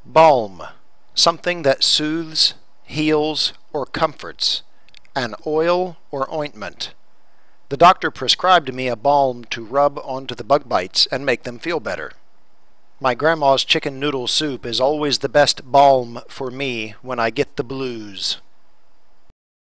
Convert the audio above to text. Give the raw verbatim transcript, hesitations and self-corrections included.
Balm, something that soothes, heals, or comforts. An oil or ointment. The doctor prescribed me a balm to rub onto the bug bites and make them feel better. My grandma's chicken noodle soup is always the best balm for me when I get the blues.